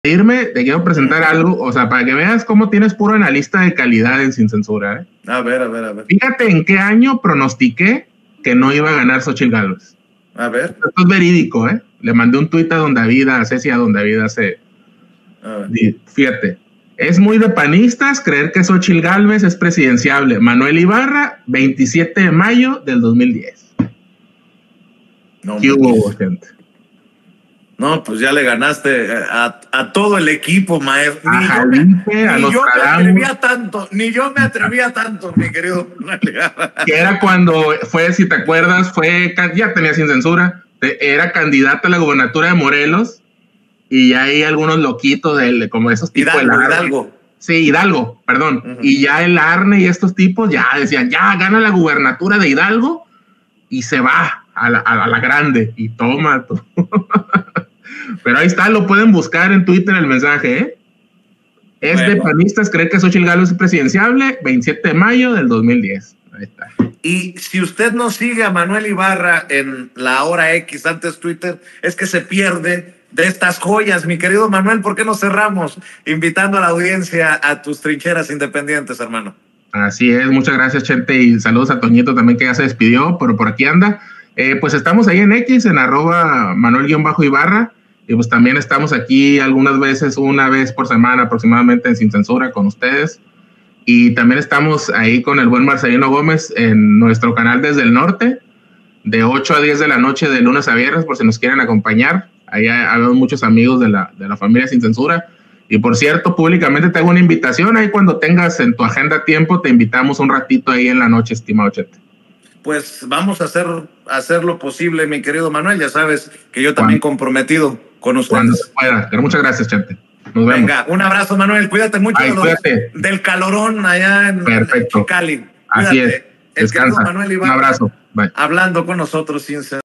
irme, te quiero presentar algo, o sea, para que veas cómo tienes puro analista de calidad en Sin Censura, ¿eh? A ver. Fíjate en qué año pronostiqué que no iba a ganar Xochitl Gálvez. A ver. Esto es verídico, ¿eh? Le mandé un tuit a Don David, a Ceci, a Don David hace... Fíjate, es muy de panistas creer que Xochitl Gálvez es presidenciable. Manuel Ibarra, 27 de mayo del 2010. No, ¿Qué hubo, gente? No, pues ya le ganaste a todo el equipo, maestro. Ni yo me atrevía tanto, mi querido. Que era cuando fue, si te acuerdas, ya tenía Sin Censura, era candidata a la gubernatura de Morelos, y ya hay algunos loquitos como esos tipos. Hidalgo. Sí, Hidalgo, perdón. Y ya el Arne y estos tipos ya decían, ya gana la gubernatura de Hidalgo y se va a la grande y toma. Pero ahí está, lo pueden buscar en Twitter el mensaje, ¿eh? Es de panistas creer que Xochitl Gálvez es presidenciable, 27 de mayo del 2010. Ahí está. Y si usted no sigue a Manuel Ibarra en la hora X, antes Twitter, es que se pierde de estas joyas. Mi querido Manuel, ¿por qué no cerramos invitando a la audiencia a tus trincheras independientes, hermano? Así es, muchas gracias, Chente, y saludos a Toñito también, que ya se despidió, pero por aquí anda. Pues estamos ahí en X, en @Manuel_Ibarra. Y pues también estamos aquí algunas veces, una vez por semana aproximadamente en Sin Censura con ustedes. Y también estamos ahí con el buen Marcelino Gómez en nuestro canal Desde el Norte, de 8 a 10 de la noche, de lunes a viernes, por si nos quieren acompañar. Ahí hay muchos amigos de la familia Sin Censura. Y por cierto, públicamente te hago una invitación. Ahí cuando tengas en tu agenda tiempo, te invitamos un ratito ahí en la noche, estimado Chete. Pues vamos a hacer lo posible, mi querido Manuel. Ya sabes que yo también comprometido con ustedes. Cuando se pueda. Pero muchas gracias, Chente. Nos vemos. Venga, un abrazo, Manuel. Cuídate mucho del calorón allá en Cali. Así es. El querido Manuel Ibarra, un abrazo. Bye. Hablando con nosotros sin